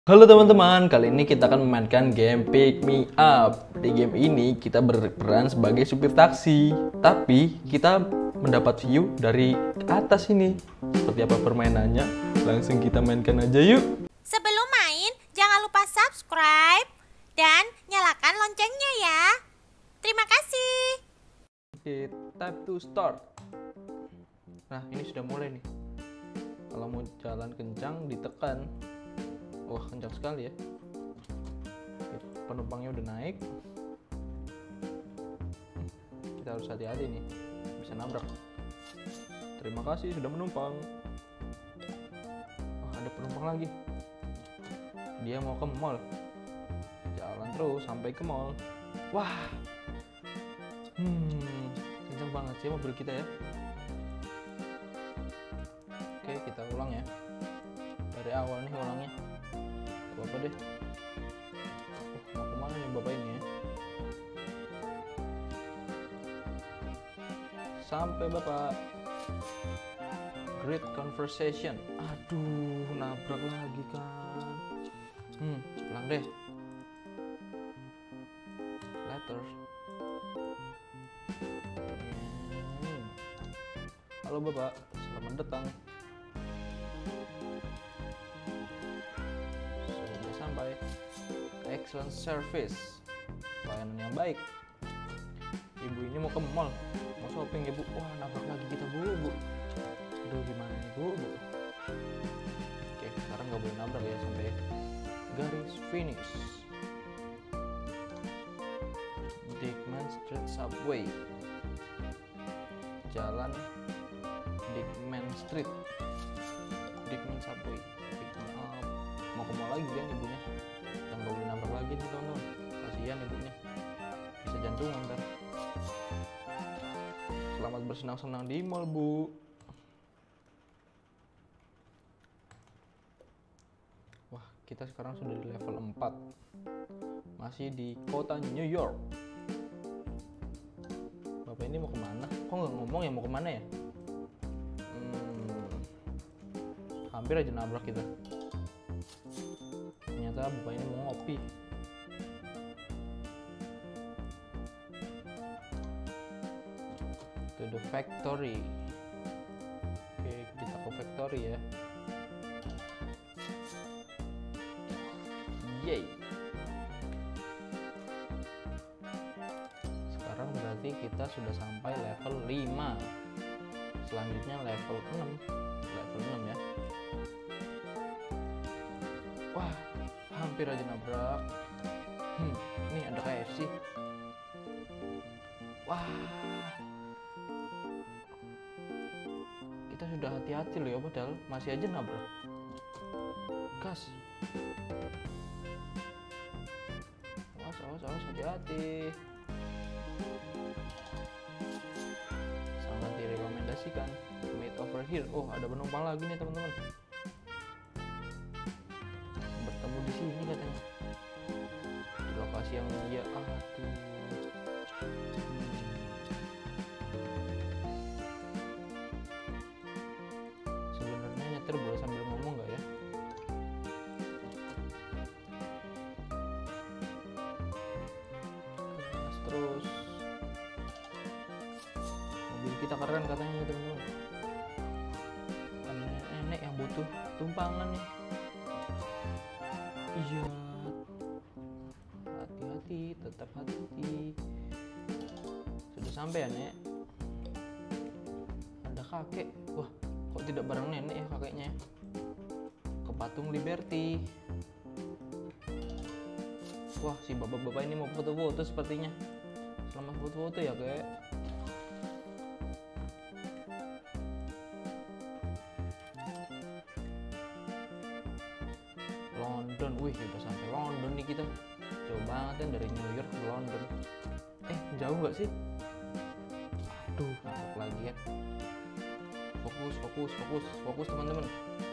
Halo teman-teman, kali ini kita akan memainkan game Pick Me Up. Di game ini kita berperan sebagai supir taksi, tapi kita mendapat view dari atas ini. Seperti apa permainannya? Langsung kita mainkan aja yuk. Sebelum main, jangan lupa subscribe dan nyalakan loncengnya ya. Terima kasih. Oke, time to start. Nah, ini sudah mulai nih. Kalau mau jalan kencang, ditekan. Wah, kencang sekali ya. Penumpangnya udah naik. Kita harus hati-hati nih, bisa nabrak. Terima kasih sudah menumpang. Wah, ada penumpang lagi. Dia mau ke mall. Jalan terus sampai ke mall. Wah, kencang banget sih mobil kita ya. Oke, kita ulang ya. Dari awal nih ulangnya. Apa deh? Mau kemana nih bapak ini ya? Sampai bapak. Great conversation. Aduh, nabrak lagi kan. Ulang deh. Letters. Halo bapak, selamat datang. Sudah sampai. Excellent service. Pelayanan yang baik. Ibu ini mau ke mall, mau shopping ya bu. Wah, nabrak lagi kita bu. Aduh, gimana nih bu? Oke, sekarang nggak boleh nabrak ya sampai garis finish. Dickman Street Subway. Jalan Dickman Street. Dickman Subway. Pick me up. Mau ke mall lagi kan ibunya? Yang nggak boleh nabrak lagi nih teman-teman. Kasihan ibunya. Bisa jantungan kan? Selamat bersenang-senang di mall bu. Wah, kita sekarang sudah di level 4. Masih di kota New York. Bapak ini mau kemana? Kok nggak ngomong ya mau kemana ya? Hampir aja nabrak kita. Ternyata bapak ini mau ngopi. To the factory. Oke, kita ke factory ya. Yay. Sekarang berarti kita sudah sampai level 5. Selanjutnya level 6. Level 6 ya. Wah, hampir aja nabrak. Ini ada KFC. Wah. Kita sudah hati-hati loh ya, padahal masih aja nabrak. Gas. Awas, hati-hati. Sangat direkomendasikan. Meet over here. Oh, ada penumpang lagi nih teman-teman. Bertemu di sini katanya. Di lokasi yang dia. Aduh. Sebenarnya nyetir boleh sambil ngomong nggak ya? Terus mobil kita keren katanya nih teman-teman. Ada nenek yang butuh tumpangan nih. Iya, hati-hati, tetap hati-hati. Sudah sampai ya nek. Ada kakek. Wah, kok tidak bareng nenek ya kakeknya ya? Ke patung Liberty. Wah, si bapak-bapak ini mau foto-foto sepertinya. Selamat foto-foto ya kek. London, wih udah sampai London nih kita. Jauh banget kan dari New York ke London. Jauh nggak sih? Aduh, nabrak lagi ya. Fokus teman-teman.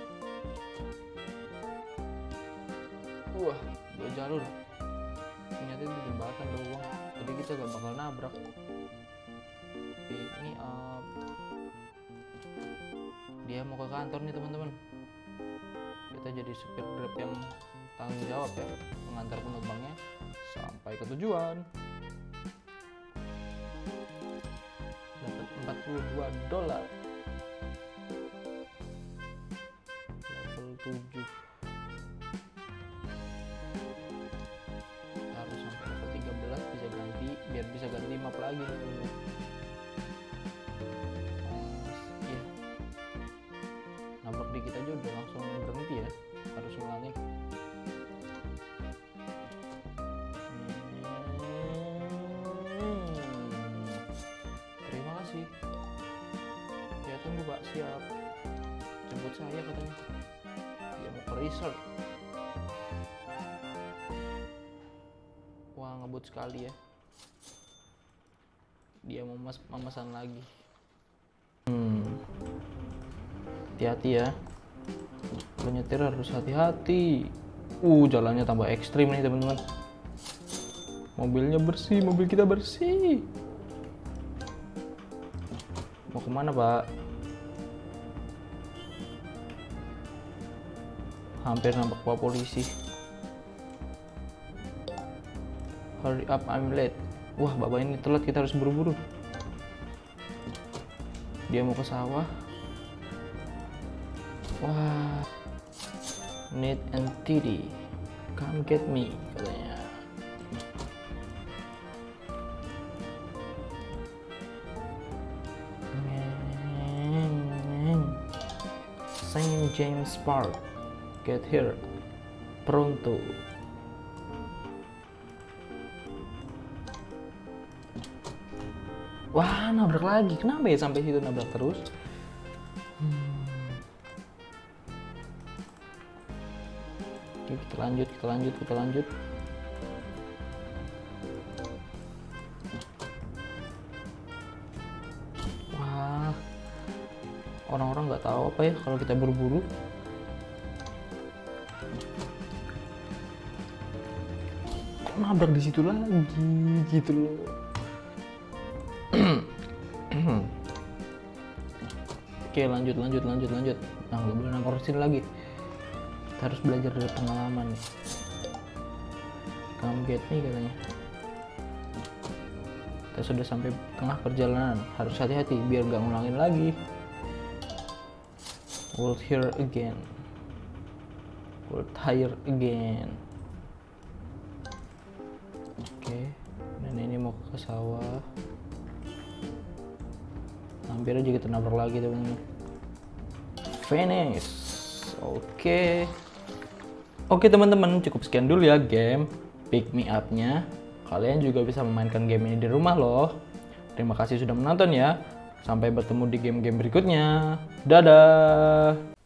Wah, 2 jalur. Ternyata itu jembatan doang, jadi kita gak bakal nabrak. Pick me up. Dia mau ke kantor nih teman-teman. Kita jadi supir Grab yang tanggung jawab ya, mengantar penumpangnya sampai ke tujuan. Dapat $42. Level 7. Kita harus sampai level 13 bisa ganti, biar bisa ganti map lagi nih. Iya. Nabrak dikit aja udah langsung berhenti ya, harus ngulangin. Terima kasih. Ya tunggu Pak, siap. Jemput saya katanya. Dia mau ke resort. Wah ngebut sekali ya. Dia mau memesan lagi. Hati-hati ya. Kalau nyetir harus hati-hati. Jalannya tambah ekstrim nih teman-teman. Mobilnya bersih, mobil kita bersih. Mau kemana Pak? Hampir nampak Pak polisi. Hurry up, I'm late. Wah, bapak ini telat, kita harus buru-buru. Dia mau ke sawah. Wah, need and tidy, come get me katanya. Saint James Park, get here pronto. Wah, nabrak lagi. Kenapa ya sampai situ nabrak terus? Oke, kita lanjut. Wah, orang-orang nggak tahu apa ya kalau kita buru-buru. Kok nabrak di situ lagi gitu loh. Oke, lanjut. Nah, nggak boleh nabrak sini lagi. Kita harus belajar dari pengalaman nih. Come get me katanya. Kita sudah sampai tengah perjalanan, harus hati-hati biar nggak ngulangin lagi. We'll here again. We'll tire again. Oke, dan ini mau ke sawah. Hampir aja kita nabrak lagi teman-teman. Finish. Oke teman-teman, cukup sekian dulu ya game Pick Me Up-nya. Kalian juga bisa memainkan game ini di rumah loh. Terima kasih sudah menonton ya. Sampai bertemu di game-game berikutnya. Dadah.